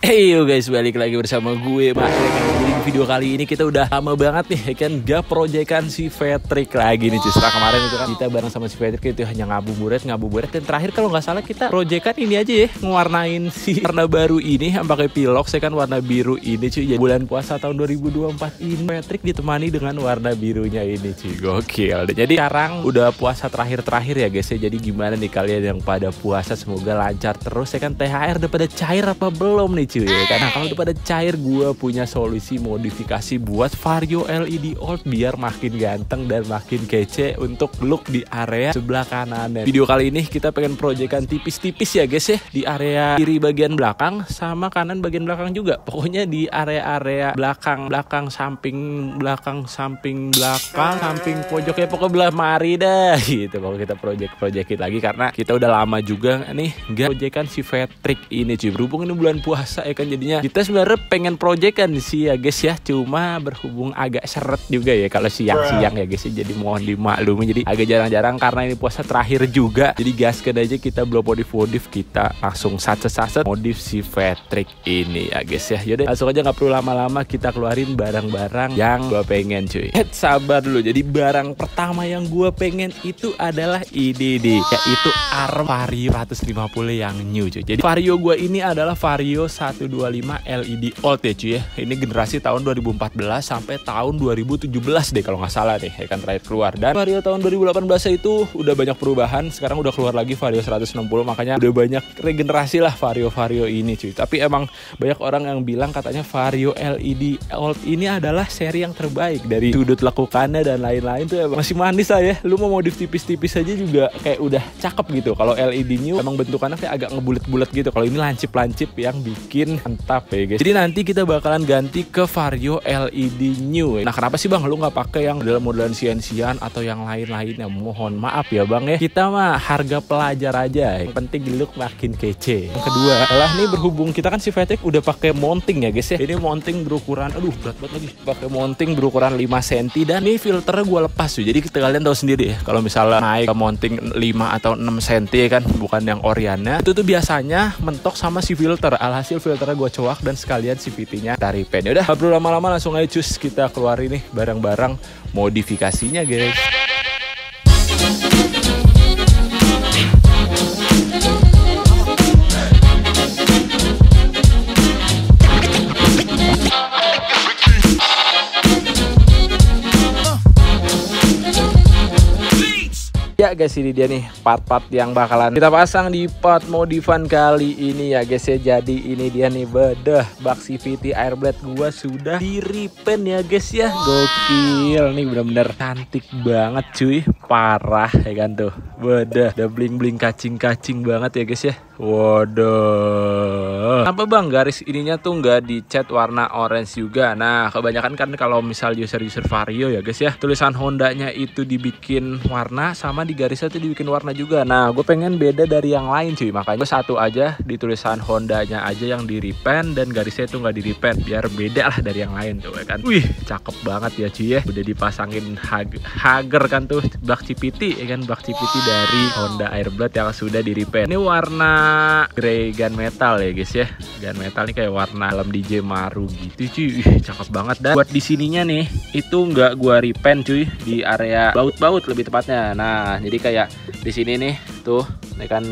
Hey yo guys, balik lagi bersama gue Mas. Jadi video kali ini kita udah lama banget nih kan gak proyekan si Patrick lagi nih cuy. Setelah kemarin itu kan kita bareng sama si Patrick itu hanya ngabuburit dan terakhir kalau nggak salah kita proyekan ini aja ya, ngewarnain si warna baru ini yang pakai pilok saya kan warna biru ini cuy. Jadi bulan puasa tahun 2024 ini Patrick ditemani dengan warna birunya ini cuy. Gokil. Jadi sekarang udah puasa terakhir ya guys ya. Jadi gimana nih kalian yang pada puasa, semoga lancar terus ya kan. THR udah pada cair apa belum nih cuy ya? Karena kalau udah pada cair, gue punya solusi modifikasi buat Vario LED Old biar makin ganteng dan makin kece untuk look di area sebelah kanan. Video kali ini kita pengen proyekan tipis-tipis ya guys ya, di area kiri bagian belakang sama kanan bagian belakang juga. Pokoknya di area-area belakang samping pojok ya, pokoknya belah mari dah gitu. Kalau kita proyekin lagi karena kita udah lama juga nih nggak proyekan si Patrick ini cuy. Berhubung ini bulan puasa ya kan, jadinya kita sebenarnya pengen proyekan sih ya guys ya, cuma berhubung agak seret juga ya kalau siang-siang ya guys ya, jadi mohon dimaklumi. Jadi agak jarang-jarang karena ini puasa terakhir juga, jadi gaskan aja kita belum modif, kita langsung saset modif si Patrick ini ya guys ya. Yaudah langsung aja, nggak perlu lama-lama, kita keluarin barang-barang yang gue pengen cuy. Sabar dulu. Jadi barang pertama yang gue pengen itu adalah ini nih, yaitu arm Vario 150 yang new cuy. Jadi Vario gue ini adalah Vario 125 LED Old ya cuy ya. Ini generasi tahun 2014 sampai tahun 2017 deh kalau nggak salah deh ya kan terakhir keluar. Dan Vario tahun 2018 itu udah banyak perubahan. Sekarang udah keluar lagi Vario 160, makanya udah banyak regenerasi lah Vario ini cuy. Tapi emang banyak orang yang bilang katanya Vario LED Old ini adalah seri yang terbaik dari sudut lekukannya dan lain-lain tuh emang masih manis lah ya. Lu mau modif tipis-tipis aja juga kayak udah cakep gitu. Kalau LED new emang bentukannya kayak agak ngebulet-bulet gitu. Kalau ini lancip-lancip yang bikin mantap ya guys. Jadi nanti kita bakalan ganti ke Vario LED new. Nah kenapa sih bang lu nggak pakai yang modelan CNC-an atau yang lain-lainnya? Mohon maaf ya bang ya, kita mah harga pelajar aja, yang penting look makin kece. Yang kedua adalah nih, berhubung kita kan si Patrick udah pakai mounting ya guys ya. Ini mounting berukuran, aduh berat banget lagi, pakai mounting berukuran 5 cm dan nih filternya gue lepas tuh. Jadi kalian tahu sendiri ya, kalau misalnya naik ke mounting 5 atau 6 cm ya kan, bukan yang oriannya, itu tuh biasanya mentok sama si filter. Alhasil filternya gue coak dan sekalian CVT-nya dari pen. Udah gak perlu lama-lama, langsung aja cus kita keluarin nih barang-barang modifikasinya guys. Ya guys, ini dia nih part-part yang bakalan kita pasang di part modifan kali ini ya guys ya. Jadi ini dia nih, bedah bak CVT airblade gua sudah di repaint ya guys ya. Gokil nih, bener-bener cantik banget cuy, parah ya kan tuh. Bedah udah bling-bling kacing-kacing banget ya guys ya. Waduh, apa bang garis ininya tuh nggak dicat warna orange juga? Nah kebanyakan kan kalau misal user Vario ya guys ya, tulisan Hondanya itu dibikin warna, sama di garisnya tuh dibikin warna juga. Nah gue pengen beda dari yang lain cuy, makanya satu aja di tulisan Hondanya aja yang di repaint dan garisnya itu nggak di repaint, biar beda lah dari yang lain tuh ya kan. Wih cakep banget ya cuy ya, udah dipasangin hager kan tuh bak CVT ya kan, bak CVT dari Honda Airblade yang sudah di repaint. Ini warna grey gunmetal ya guys ya. Gunmetal nih kayak warna dalam DJ Maru gitu cuy. Cakep banget. Dan buat di sininya nih itu nggak gua repaint cuy, di area baut-baut lebih tepatnya. Nah jadi kayak di sini nih tuh nih kan,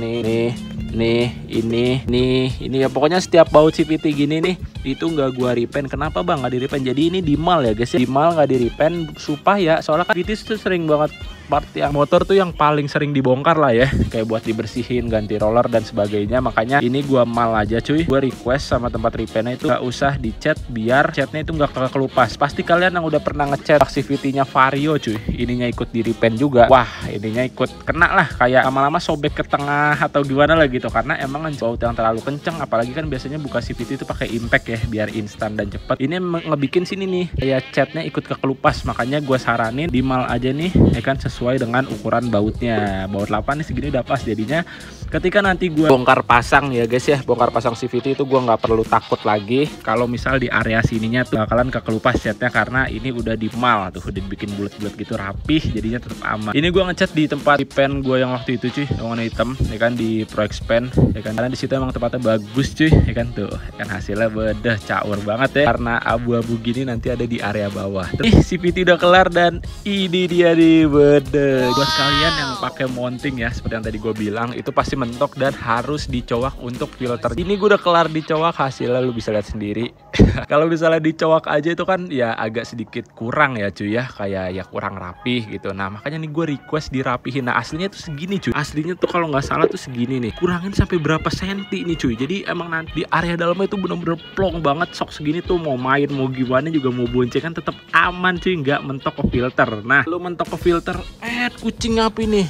ini ya, pokoknya setiap baut CVT gini nih itu nggak gua repaint. Kenapa bang nggak di repaint? Jadi ini di mal ya guys ya, di mal nggak di repaint supaya, soalnya kan CVT itu sering banget part yang motor tuh yang paling sering dibongkar lah ya, kayak buat dibersihin, ganti roller dan sebagainya. Makanya ini gua mal aja cuy, gua request sama tempat repaintnya itu nggak usah dicat, biar catnya itu nggak kelupas. Pasti kalian yang udah pernah ngecat CVT-nya Vario cuy, ininya ikut di repaint juga, wah ininya ikut kena lah, kayak lama-lama sobek ke tengah atau gimana lah gitu, karena emang baut yang terlalu kenceng. Apalagi kan biasanya buka CVT itu pakai impact ya, biar instan dan cepet. Ini ngebikin sini nih kayak catnya ikut kekelupas, makanya gue saranin di mal aja nih ya kan, sesuai dengan ukuran bautnya. Baut 8 nih segini udah pas, jadinya ketika nanti gue bongkar pasang ya guys ya, bongkar pasang CVT itu gue nggak perlu takut lagi kalau misal di area sininya tuh bakalan kekelupas catnya, karena ini udah di mal tuh, udah dibikin bulat-bulat gitu rapih, jadinya tetap aman. Ini gue ngecat di tempat repaint gue yang waktu itu cuy, yang warna hitam ya kan, di Pro XP repaint ya kan, karena di situ emang tempatnya bagus cuy ya kan. Tuh ya kan hasilnya bedah caur banget ya, karena abu-abu gini nanti ada di area bawah. Nih CVT udah kelar dan ini dia nih bedah. Buat kalian yang pakai mounting ya, seperti yang tadi gue bilang, itu pasti mentok dan harus dicowak untuk filter. Ini gue udah kelar dicowak, hasilnya lu bisa lihat sendiri. Kalau misalnya dicowak aja itu kan ya agak sedikit kurang ya cuy ya, kayak ya kurang rapih gitu. Nah makanya nih gue request dirapihin. Nah aslinya tuh segini cuy, aslinya tuh kalau nggak salah tuh segini nih, kurangin sampai berapa senti nih cuy. Jadi emang nanti di area dalamnya itu bener-bener plong banget. Sok segini tuh mau main mau gimana juga mau boncengan tetap aman cuy, nggak mentok ke filter. Nah lu mentok ke filter, kucing api nih,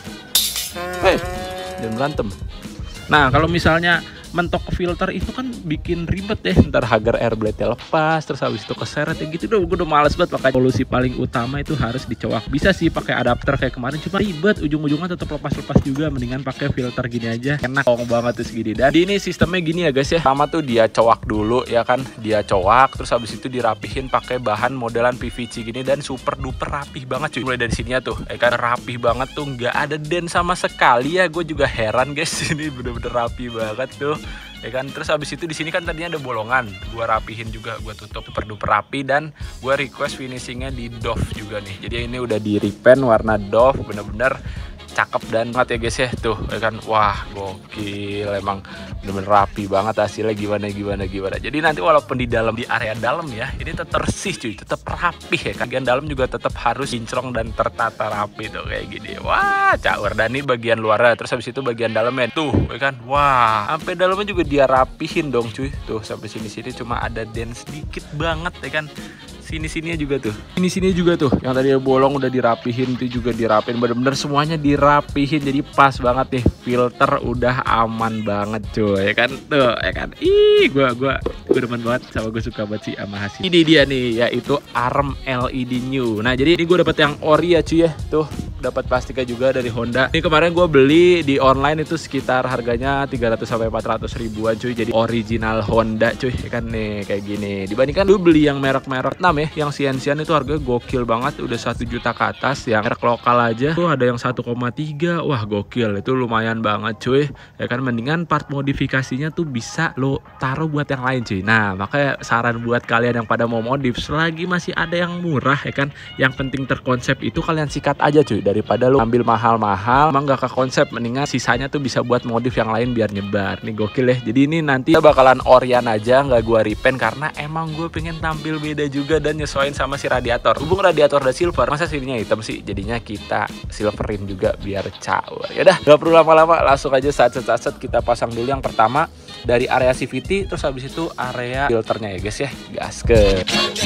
jangan berantem. Nah kalau misalnya mentok ke filter itu kan bikin ribet ya, ntar Hager air blade-nya lepas, terus habis itu keseret ya gitu. Gue udah males banget. Makanya solusi paling utama itu harus dicowak. Bisa sih pakai adapter kayak kemarin, cuma ribet, ujung-ujungnya tetap lepas-lepas juga. Mendingan pakai filter gini aja, enak banget tuh segini. Dan ini sistemnya gini ya guys ya, pertama tuh dia cowak dulu ya kan, dia cowak terus habis itu dirapihin pakai bahan modelan PVC gini dan super duper rapih banget cuy. Mulai dari sini tuh ya kan, rapih banget tuh, nggak ada dent sama sekali ya. Gue juga heran guys, ini bener-bener rapi banget tuh ya kan. Terus habis itu di sini kan tadinya ada bolongan, gua rapihin juga, gua tutup super duper rapi, dan gua request finishingnya di doff juga nih. Jadi ini udah di repaint warna doff, bener-bener cakep dan banget ya guys ya. Tuh ya kan, wah gokil, emang bener-bener rapi banget hasilnya. Gimana. Jadi nanti walaupun di dalam, di area dalam ya, ini tetap bersih cuy, tetap rapih ya kan. Bagian dalam juga tetap harus kinclong dan tertata rapi tuh kayak gini. Wah caur. Dan ini bagian luarnya, terus habis itu bagian dalamnya tuh ya kan, wah sampai dalamnya juga dia rapihin dong cuy. Tuh sampai sini cuma ada dent sedikit banget ya kan. Sini-sininya juga tuh, sini juga tuh, yang tadi bolong udah dirapihin, itu juga dirapihin, bener-bener semuanya dirapihin. Jadi pas banget nih, filter udah aman banget cuy ya kan. Tuh ya kan, gue demen banget sama, gue suka banget sih sama hasil. Ini dia nih, yaitu arm LED new. Nah jadi ini gue dapet yang ori ya cuy ya, tuh dapat plastiknya juga dari Honda. Ini kemarin gue beli di online itu sekitar harganya 300 sampai 400 ribuan cuy. Jadi original Honda cuy ya kan nih, kayak gini. Dibandingkan lu beli yang merek-merek 6 ya, yang Cian itu harganya gokil banget, udah 1 juta ke atas. Yang merek lokal aja tuh ada yang 1,3. Wah gokil, itu lumayan banget cuy ya kan. Mendingan part modifikasinya tuh bisa lo taruh buat yang lain cuy. Nah makanya saran buat kalian yang pada mau modif, selagi masih ada yang murah ya kan, yang penting terkonsep, itu kalian sikat aja cuy, daripada lu ambil mahal-mahal emang gak ke konsep. Mendingan sisanya tuh bisa buat modif yang lain biar nyebar. Nih gokil ya. Jadi ini nanti bakalan Orian aja, nggak gua repaint, karena emang gue pengen tampil beda juga dan nyesuaiin sama si radiator. Hubung radiator udah silver, masa sininya hitam sih, jadinya kita silverin juga biar caur. Yaudah gak perlu lama-lama, langsung aja satset kita pasang dulu yang pertama dari area CVT, terus habis itu area filternya ya guys ya. Gaskeun.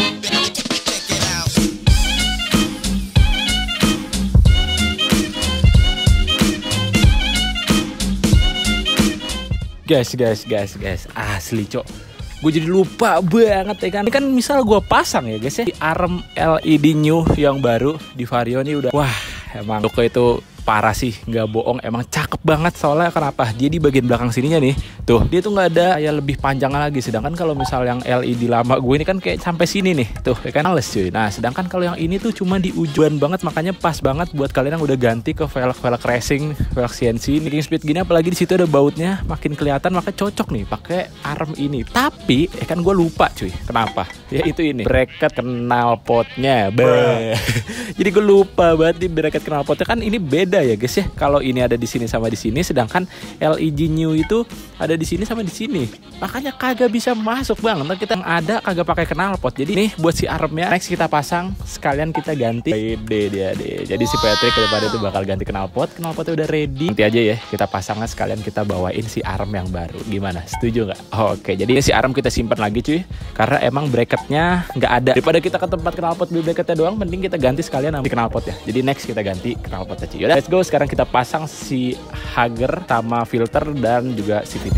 Guys, asli cok, gue jadi lupa banget ya kan. Ini kan misal gue pasang ya guys ya, di arm LED new yang baru di Vario ini udah, wah emang toko itu parah sih, nggak bohong, emang cakep banget. Soalnya kenapa? Dia di bagian belakang sininya nih, tuh dia tuh nggak ada ya lebih panjang lagi. Sedangkan kalau misal yang LED lama gue ini kan kayak sampai sini nih, tuh ya kan, males cuy. Nah sedangkan kalau yang ini tuh cuma di ujung banget, makanya pas banget buat kalian yang udah ganti ke velg racing, velg CNC, making speed gini. Apalagi di situ ada bautnya, makin kelihatan, makanya cocok nih pakai arm ini. Tapi ya kan gue lupa cuy, kenapa? Ya itu ini bracket knalpotnya, jadi gue lupa banget di bracket knalpotnya kan ini beda ya guys ya. Kalau ini ada di sini sama di sini, sedangkan LED new itu ada di sini sama di sini, makanya kagak bisa masuk bang. Ntar kita yang ada kagak pakai knalpot. Jadi nih buat si armnya next kita pasang, sekalian kita ganti dia deh. Jadi si Patrick ke depan itu bakal ganti knalpotnya udah ready. Nanti aja ya kita pasangnya, sekalian kita bawain si arm yang baru. Gimana? Setuju nggak? Oke, jadi si arm kita simpan lagi cuy, karena emang bracketnya nggak ada. Daripada kita ke tempat knalpot beli bracketnya doang, mending kita ganti sekalian sama knalpotnya. Jadi next kita ganti knalpotnya cuy. Yaudah, let's go. Sekarang kita pasang si Hager sama filter dan juga CVT.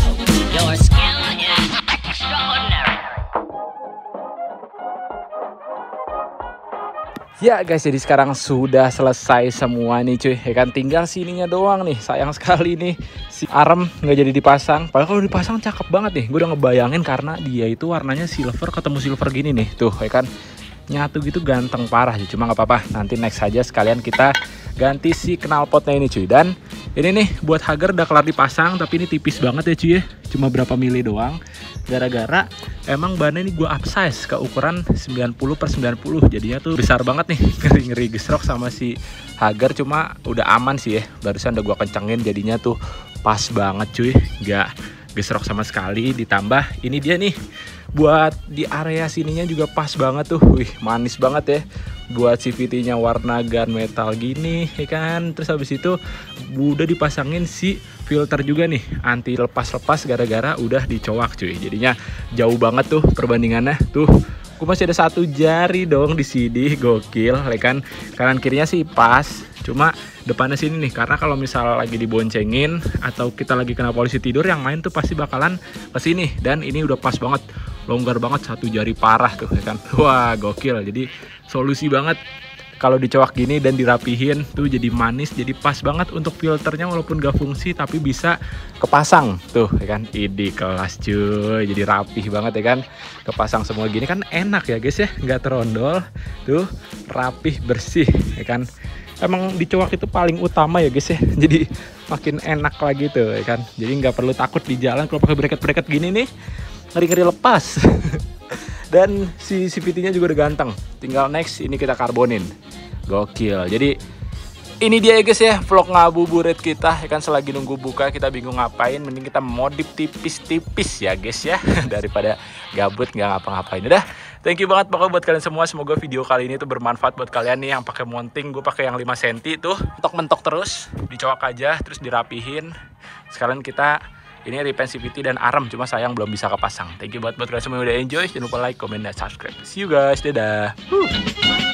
Ya guys, jadi sekarang sudah selesai semua nih cuy ya kan, tinggal sininya doang nih. Sayang sekali nih si arm nggak jadi dipasang, padahal kalau dipasang cakep banget nih. Gue udah ngebayangin, karena dia itu warnanya silver ketemu silver gini nih, tuh ya kan, nyatu gitu ganteng parah. Cuma nggak apa-apa, nanti next aja sekalian kita ganti si knalpotnya ini cuy. Dan ini nih buat Hager udah kelar dipasang, tapi ini tipis banget ya cuy ya, cuma berapa mili doang. Gara-gara emang bannya ini gue upsize ke ukuran 90/90, jadinya tuh besar banget nih. Ngeri-ngeri gesrok sama si Hager, cuma udah aman sih ya. Barusan udah gue kencengin, jadinya tuh pas banget cuy, nggak gesrok sama sekali. Ditambah ini dia nih, buat di area sininya juga pas banget tuh. Wih, manis banget ya. Buat CVT-nya warna gunmetal gini, ya kan. Terus habis itu udah dipasangin si filter juga nih, anti lepas-lepas gara-gara udah dicowak cuy. Jadinya jauh banget tuh perbandingannya. Tuh, aku masih ada 1 jari dong di sini, gokil, ya kan. Kanan kirinya sih pas, cuma depannya sini nih, karena kalau misal lagi diboncengin atau kita lagi kena polisi tidur, yang main tuh pasti bakalan ke sini. Dan ini udah pas banget, longgar banget, 1 jari parah tuh, ya kan. Wah, gokil. Jadi solusi banget kalau dicowak gini dan dirapihin tuh, jadi manis, jadi pas banget untuk filternya. Walaupun gak fungsi tapi bisa kepasang tuh, ya kan. Ini kelas cuy, jadi rapih banget ya kan. Kepasang semua gini kan enak ya guys ya, nggak terondol tuh, rapih, bersih ya kan. Emang dicowak itu paling utama ya guys ya, jadi makin enak lagi tuh ya kan. Jadi nggak perlu takut di jalan kalau pakai bracket gini nih, ngeri-ngeri lepas. Dan si CVT-nya juga udah ganteng. Tinggal next ini kita karbonin. Gokil. Jadi ini dia ya guys ya, vlog ngabuburit kita ya kan. Selagi nunggu buka kita bingung ngapain, mending kita modif tipis-tipis ya guys ya, daripada gabut nggak ngapa-ngapain. Udah, thank you banget pokoknya buat kalian semua. Semoga video kali ini tuh bermanfaat buat kalian nih yang pakai mounting. Gue pakai yang 5 cm tuh, mentok-mentok terus, dicowak aja terus dirapihin. Sekarang kita ini repaint CVT dan arem, cuma sayang belum bisa kepasang. Thank you buat kalian semua yang udah enjoy. Jangan lupa like, comment, dan subscribe. See you guys, dadah.